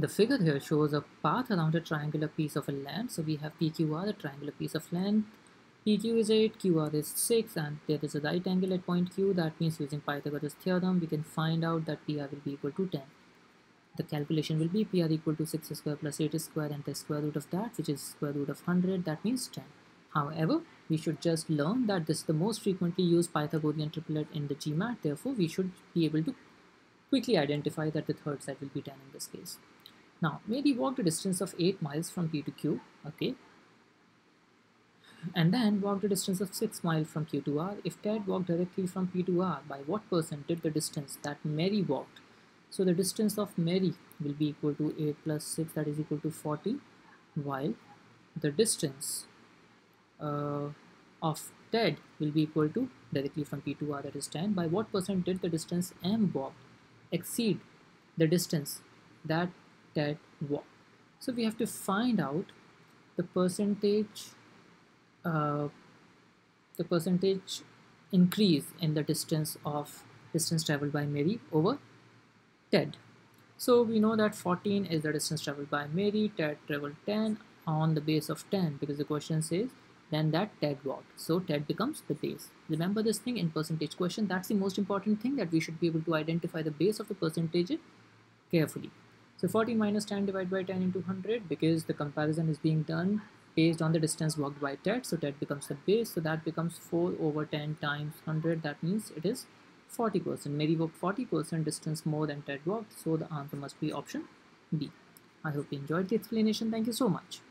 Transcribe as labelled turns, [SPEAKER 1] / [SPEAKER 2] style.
[SPEAKER 1] The figure here shows a path around a triangular piece of a land. So we have PQR, a triangular piece of land. PQ is 8, QR is 6, and there is a right angle at point Q. That means using Pythagoras theorem, we can find out that PR will be equal to 10. The calculation will be PR equal to 6 square plus 8 square and the square root of that, which is square root of 100, that means 10. However, we should just learn that this is the most frequently used Pythagorean triplet in the GMAT. Therefore, we should be able to quickly identify that the third side will be 10 in this case. Now, maybe walk the distance of 8 miles from P to Q, okay? And then walk the distance of 6 miles from Q to R. If Ted walked directly from P to R, by what percent did the distance that Mary walked? So the distance of Mary will be equal to 8 plus 6, that is equal to 40, while the distance of Ted will be equal to directly from P to R, that is 10. By what percent did the distance M walked exceed the distance that Ted walked? So we have to find out the percentage uh, increase in the distance traveled by Mary over Ted. So we know that 14 is the distance traveled by Mary. Ted traveled 10 on the base of 10, because the question says then that Ted walked. So Ted becomes the base. Remember this thing in percentage question. That's the most important thing, that we should be able to identify the base of the percentage carefully. So 14 minus 10 divided by 10 into 100, because the comparison is being done based on the distance walked by Ted. So Ted becomes the base. So that becomes 4 over 10 times 100. That means it is 40%. Mary walked 40% distance more than Ted walked. So the answer must be option B. I hope you enjoyed the explanation. Thank you so much.